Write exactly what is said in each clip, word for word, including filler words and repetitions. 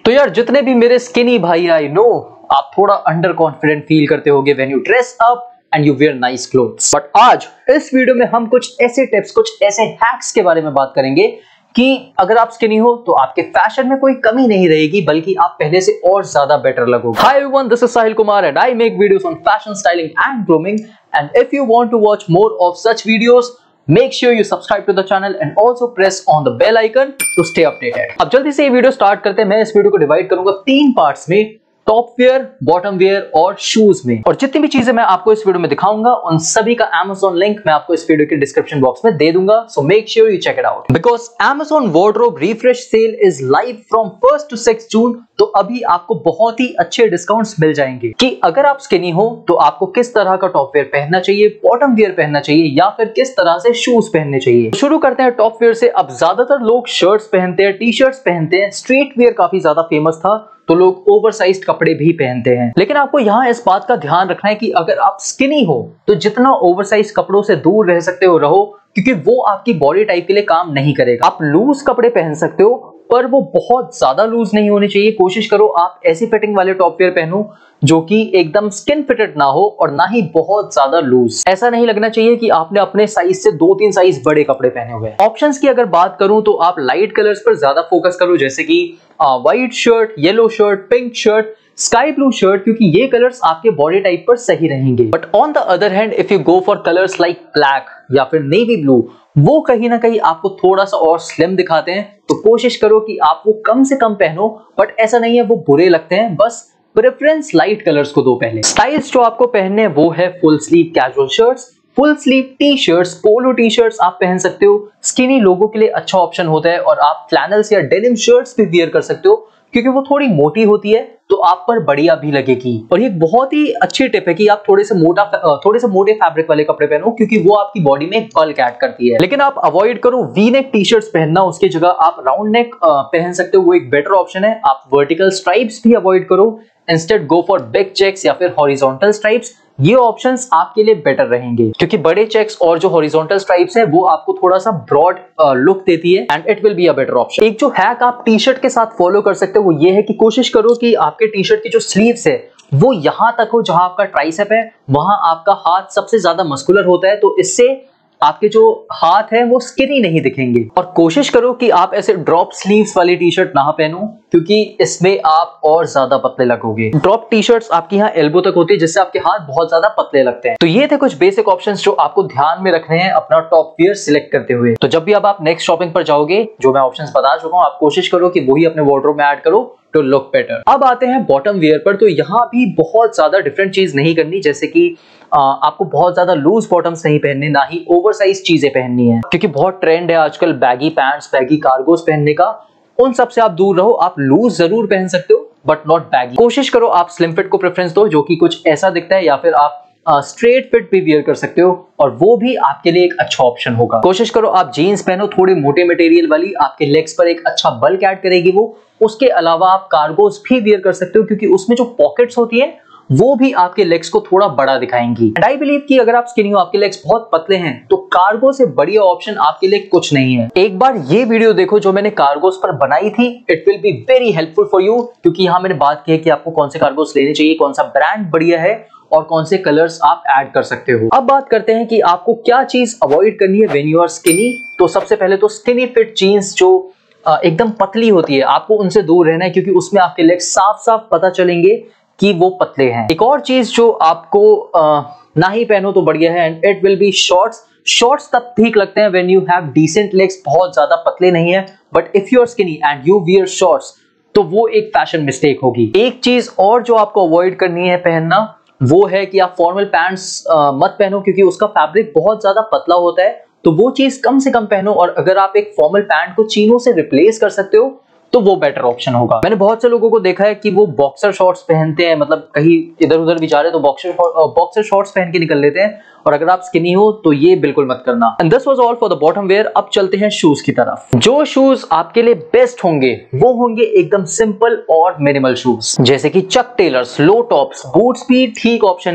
तो यार जितने भी मेरे स्किनी भाई आई नो आप थोड़ा अंडर कॉन्फिडेंट फील करते होगे when you dress up and you wear nice clothes. But आज इस वीडियो में हम कुछ ऐसे टिप्स, कुछ ऐसे हैक्स के बारे में बात करेंगे कि अगर आप स्किनी हो तो आपके फैशन में कोई कमी नहीं रहेगी, बल्कि आप पहले से और ज्यादा बेटर लगोगे। Hi everyone, this is Sahil Kumar and I make videos on fashion, styling and grooming, and if you want to watch more of such videos, make sure you subscribe to the channel and also press on the bell icon to stay updated। अब जल्दी से ये video start करते हैं। मैं इस video को divide करूंगा तीन पार्ट्स में, टॉप वेयर, बॉटम वेयर और शूज में। और जितनी भी चीजें मैं आपको इस वीडियो में दिखाऊंगा उन सभी का Amazon लिंक मैं आपको इस वीडियो के डिस्क्रिप्शन बॉक्स में दे दूंगा। So make sure you check it out because Amazon wardrobe refresh sale is live from first to six June. तो अभी आपको बहुत ही अच्छे डिस्काउंट्स मिल जाएंगे कि अगर आप स्किनी हो तो आपको किस तरह का टॉप वेयर पहनना चाहिए, बॉटम वेयर पहनना चाहिए या फिर किस तरह से शूज पहनने चाहिए। शुरू करते हैं टॉप वेयर से। अब ज्यादातर लोग शर्ट्स पहनते हैं, टी शर्ट्स पहनते हैं, स्ट्रीट वेयर काफी ज्यादा फेमस था तो लोग ओवरसाइज्ड कपड़े भी पहनते हैं। लेकिन आपको यहाँ इस बात का ध्यान रखना है कि अगर आप स्किनी हो तो जितना ओवरसाइज कपड़ों से दूर रह सकते हो रहो, क्योंकि वो आपकी बॉडी टाइप के लिए काम नहीं करेगा। आप लूज कपड़े पहन सकते हो पर वो बहुत ज्यादा लूज नहीं होने चाहिए। कोशिश करो आप ऐसी फिटिंग वाले टॉप वेयर पहनो जो कि एकदम स्किन फिटेड ना हो और ना ही बहुत ज्यादा लूज। ऐसा नहीं लगना चाहिए कि आपने अपने साइज से दो तीन साइज बड़े कपड़े पहने हुए हैं। ऑप्शंस की अगर बात करूं तो आप लाइट कलर्स पर ज्यादा फोकस करो, जैसे कि white shirt, yellow shirt, pink shirt, sky blue shirt, क्योंकि ये कलर्स आपके बॉडी टाइप पर सही रहेंगे। But on the other hand if you go for colours like black या फिर नेवी ब्लू, वो कहीं ना कहीं आपको थोड़ा सा और स्लिम दिखाते हैं। तो कोशिश करो कि आप वो कम से कम पहनो, बट ऐसा नहीं है वो बुरे लगते हैं, बस प्रेफरेंस लाइट कलर्स को दो पहले। स्टाइल्स जो आपको पहनने वो है full sleeve casual shirts, full sleeve T shirts, polo T shirts आप पहन सकते हो। स्किनी लोगों के लिए अच्छा ऑप्शन होता है। और आप फ्लैनल्स या डेनिम शर्ट्स भी वियर कर सकते हो क्योंकि वो थोड़ी मोटी होती है तो आप पर बढ़िया भी लगेगी। और ये बहुत ही अच्छी टिप है कि आप थोड़े से मोटा थोड़े से मोटे फैब्रिक वाले कपड़े पहनो, क्योंकि वो आपकी बॉडी में बल्क ऐड करती है। लेकिन आप अवॉइड करो वी नेक टी शर्ट्स पहनना, उसकी जगह आप राउंड नेक पहन सकते हो, वो एक बेटर ऑप्शन है। आप वर्टिकल स्ट्राइप्स भी अवॉइड करो, instead go for big checks या फिर हॉरिजॉन्टल स्ट्राइप्स। ये ऑप्शंस आपके लिए बेटर रहेंगे क्योंकि बड़े चेक्स और जो हॉरिजॉन्टल स्ट्राइप्स है वो आपको थोड़ा सा ब्रॉड लुक देती है and it will be a better option. एक जो हैक आप टी शर्ट के साथ फॉलो कर सकते हो वो ये है कि कोशिश करो कि आपके टी शर्ट की जो स्लीव्स है वो यहां तक हो जहां आपका ट्राइसेप है, वहां आपका हाथ सबसे ज्यादा मस्कुलर होता है, तो इससे आपके जो हाथ है वो स्किनी नहीं दिखेंगे। और कोशिश करो कि आप ऐसे ड्रॉप स्लीव्स वाली टी शर्ट ना पहनो क्योंकि इसमें आप और ज्यादा पतले लगोगे। ड्रॉप टी शर्ट्स आपकी यहाँ एल्बो तक होती है जिससे आपके हाथ बहुत ज्यादा पतले लगते हैं। तो ये थे कुछ बेसिक ऑप्शंस जो आपको ध्यान में रखने हैं अपना टॉप वेयर सिलेक्ट करते हुए। तो जब भी अब आप नेक्स्ट शॉपिंग पर जाओगे, जो मैं ऑप्शंस बता चुका हूँ, आप कोशिश करो कि वही अपने वार्डरोब में ऐड करो टू लुक बेटर। अब आते हैं बॉटम वेयर पर। तो यहाँ भी बहुत ज्यादा डिफरेंट चीज नहीं करनी, जैसे कि आ, आपको बहुत ज्यादा लूज बॉटम्स नहीं पहनने, ना ही ओवरसाइज चीजें पहननी है, क्योंकि बहुत ट्रेंड है आजकल बैगी पैंट्स, बैगी कार्गोस पहनने का। उन सब से आप दूर रहो। आप लूज जरूर पहन सकते हो बट नॉट बैगी। कोशिश करो आप स्लिम फिट को प्रेफरेंस दो, जो कि कुछ ऐसा दिखता है, या फिर आप स्ट्रेट फिट भी वियर कर सकते हो और वो भी आपके लिए एक अच्छा ऑप्शन होगा। कोशिश करो आप जीन्स पहनो थोड़ी मोटे मटेरियल वाली, आपके लेग्स पर एक अच्छा बल्क ऐड करेगी वो। उसके अलावा आप कार्गोस भी वियर कर सकते हो क्योंकि उसमें जो पॉकेट्स होती है वो भी आपके लेग्स को थोड़ा बड़ा दिखाएंगी। एंड आई बिलीव कि अगर आप स्किनी हो, आपके लेग्स बहुत पतले हैं, तो कार्गो से बढ़िया ऑप्शन आपके लिए कुछ नहीं है। एक बार ये वीडियो देखो जो मैंने कार्गोस पर बनाई थी, it will be very helpful for you, क्योंकि यहाँ मैंने बात की है कि आपको कौन से कार्गोस लेने चाहिए, कौन सा ब्रांड बढ़िया है और कौन से कलर्स आप ऐड कर सकते हो। अब बात करते हैं कि आपको क्या चीज अवॉइड करनी है व्हेन यू आर स्किनी। तो सबसे पहले तो स्किनी फिट जीन्स जो एकदम पतली होती है, आपको उनसे दूर रहना है क्योंकि उसमें आपके लेग साफ साफ पता चलेंगे कि वो पतले हैं। एक और चीज जो आपको आ, ना ही पहनो तो बढ़िया है, and it will be shorts. Shorts तब ठीक लगते हैं when you have decent legs, बहुत ज्यादा पतले नहीं है। But if you are skinny and you wear shorts तो वो एक फैशन मिस्टेक होगी। एक चीज और जो आपको अवॉइड करनी है पहनना वो है कि आप फॉर्मल पैंट्स मत पहनो क्योंकि उसका फैब्रिक बहुत ज्यादा पतला होता है, तो वो चीज कम से कम पहनो। और अगर आप एक फॉर्मल पैंट को चीनों से रिप्लेस कर सकते हो तो वो बेटर ऑप्शन होगा। मैंने बहुत से लोगों को देखा है कि वो बॉक्सर शॉर्ट्स पहनते हैं, मतलब कहीं इधर उधर भी जा रहे तो बॉक्सर बॉक्सर शॉर्ट्स पहन के निकल लेते हैं, और अगर आप स्किनी हो तो ये बिल्कुल मत करना। And this was all for the bottom wear. अब चलते हैं शूज की तरफ। जो शूज आपके लिए बेस्ट होंगे वो होंगे एकदम सिंपल और मिनिमल शूज, जैसे कि Chuck Taylors, low tops, boots भी ठीक ऑप्शन है।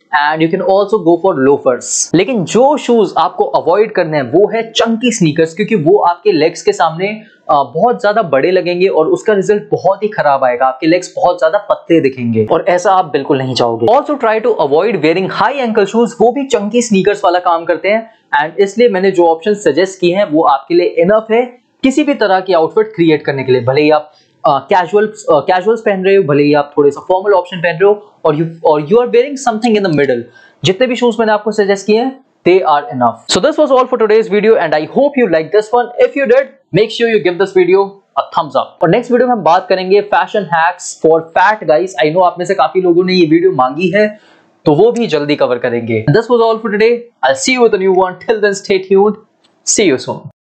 And you can also go for loafers. लेकिन जो शूज आपको अवॉइड करने हैं वो है चंकी स्नीकर्स, क्योंकि वो आपके लेग्स के सामने बहुत ज्यादा बड़े लगेंगे और उसका रिजल्ट बहुत ही खराब आएगा। आपके लेग्स बहुत ज्यादा पतले दिखेंगे और ऐसा आप बिल्कुल नहीं चाहोगे। Also try to avoid wearing high ankle shoes, वो भी चंकी स्नीकर्स वाला काम करते हैं। एंड इसलिए मैंने जो ऑप्शन सजेस्ट किए हैं वो आपके लिए इनफ है किसी भी तरह की आउटफिट क्रिएट करने के लिए। भले ही आप कैजुअल कैजुअल्स पहन रहे हो, भले ही आप थोड़े सा फॉर्मल ऑप्शन पहन रहे हो, और यू और you are wearing something in the middle, जितने भी शूज मैंने आपको सजेस्ट किए हैं they are enough. So this was all for today's video and I hope you liked this one. If you did, make sure you give this video a thumbs up. और next video में हम बात करेंगे fashion hacks for fat guys. I know आप में से काफी लोगों ने ये वीडियो मांगी है, तो वो भी जल्दी कवर करेंगे. This was all for today. I'll see you with a new one. Till then, stay tuned. See you soon.